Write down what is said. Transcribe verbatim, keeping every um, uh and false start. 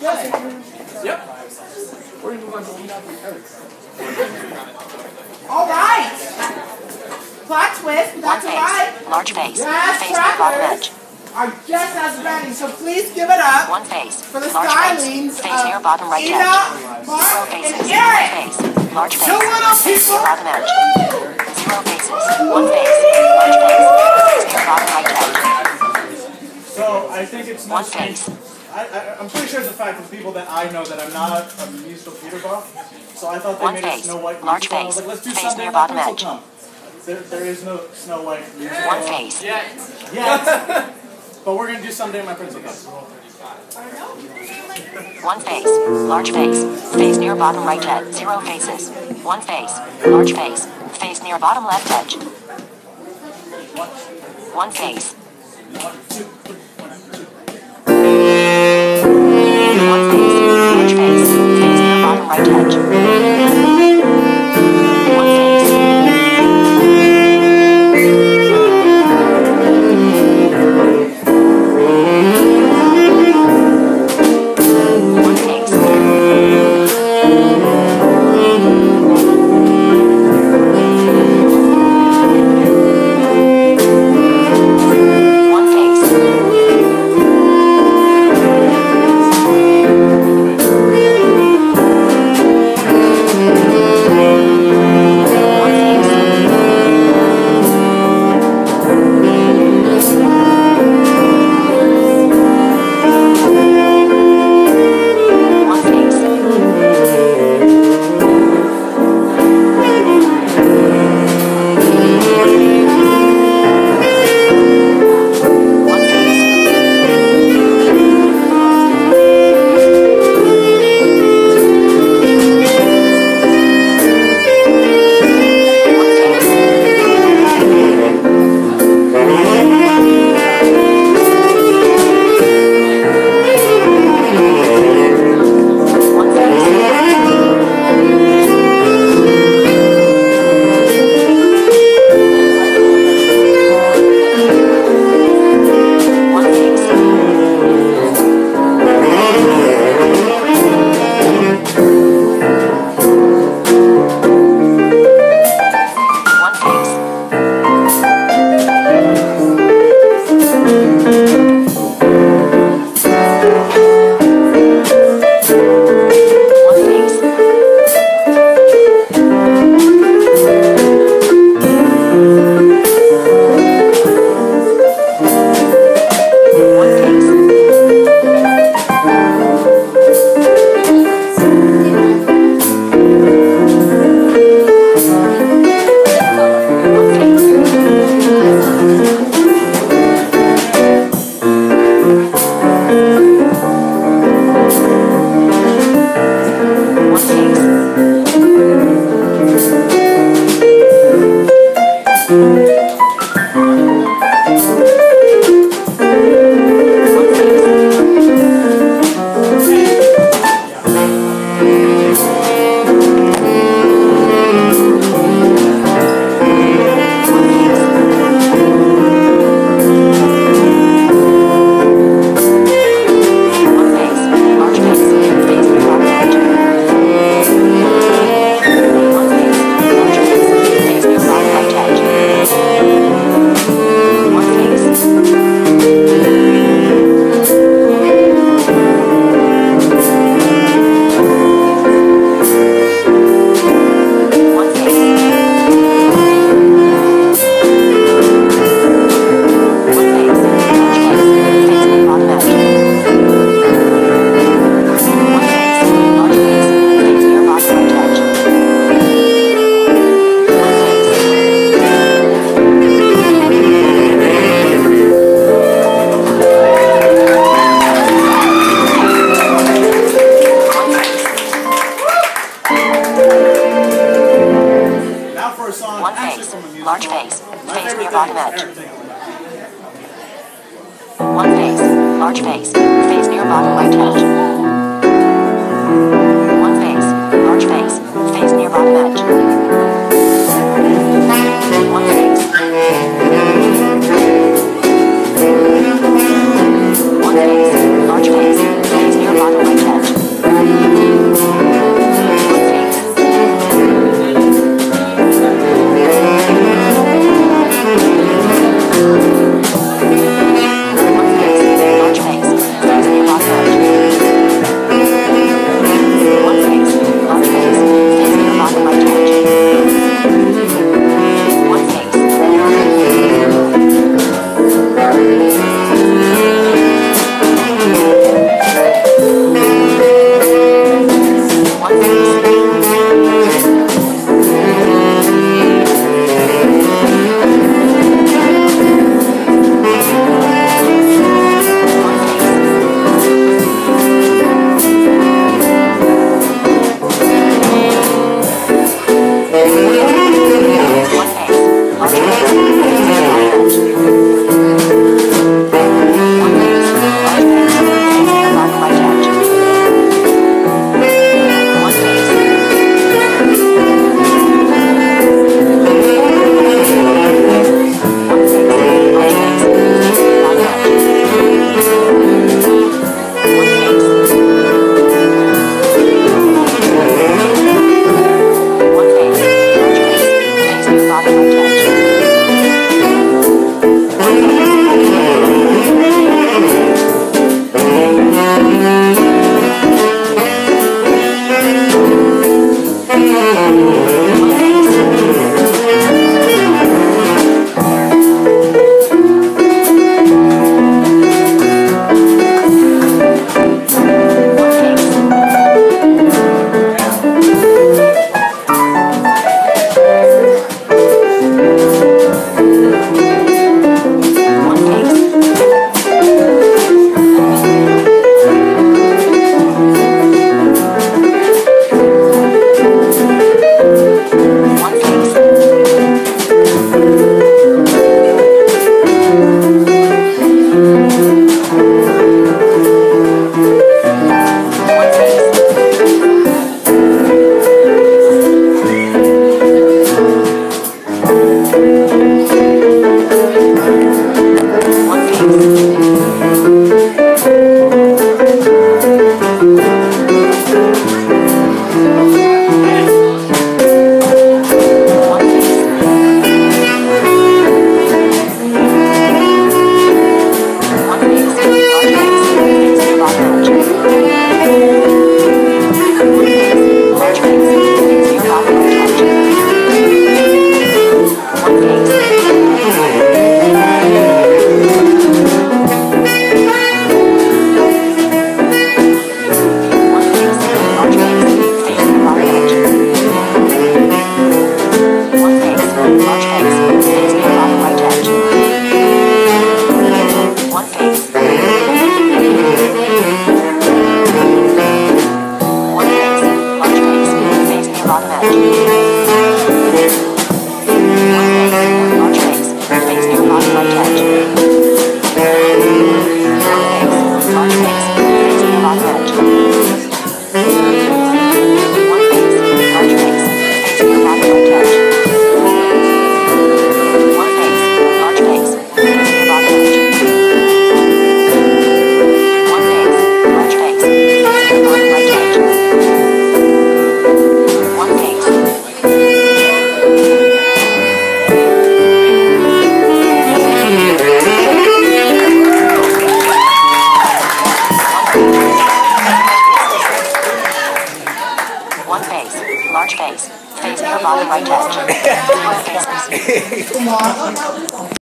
Yep. All right. Plot twist. That's One right. face, large face, Yes, face near bottom edge. are just as ready, so please give it up One face, for the large stylings face, face near bottom right Ina, edge. Mark, Zero and faces, Eric. one face, large face, Two little face people. near bottom edge. Zero faces, one face, large face, face near bottom right edge. So I think it's One not face. I, I, I'm pretty sure it's the fact of people that I know that I'm not a musical theater buff. So I thought they One made face, a Snow White large musical. I was face, like, let's do face something near like bottom Whistle edge. Come. There, there is no Snow White musical. One face. Yes. But we're going to do someday my Prince will come. One face, large face, face near bottom right edge. Zero faces. One face, large face, face near bottom left edge. One face. One, two, three, one, two. One face, large face, face near bottom right edge. One face. One face. One face. One face. One face. One face. One face. One face. One face. One face. One face. One face. One face. One face. One face. One face, large face, face near bottom edge. One face, large face, face near bottom right edge. One face. One face. One face, large face, face near bottom edge. One face, large face, face near bottom right edge. One face. One face. Now for a song One actually face, from a musical. large face, My face favorite near thing bottom is edge. everything. One face, large face, face near bottom right edge. One face, large face, face near bottom edge. One face. One face, large face, face near bottom right edge. Large face. Face near bottom right edge. Zero faces.